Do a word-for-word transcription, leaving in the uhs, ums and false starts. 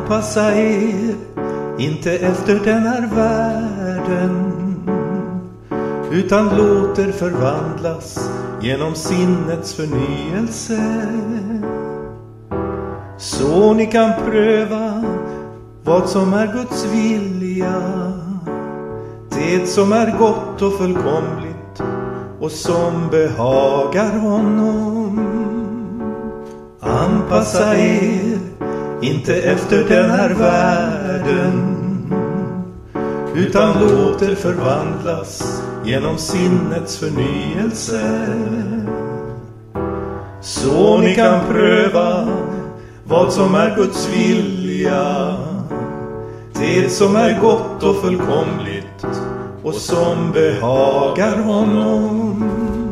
Anpassa er inte efter den här världen, utan låter förvandlas genom sinnets förnyelse, så ni kan pröva vad som är Guds vilja, det som är gott och fullkomligt och som behagar honom. Anpassa er inte efter den här världen, utan låt er förvandlas genom sinnets förnyelse, så ni kan pröva vad som är Guds vilja, det som är gott och fullkomligt och som behagar honom.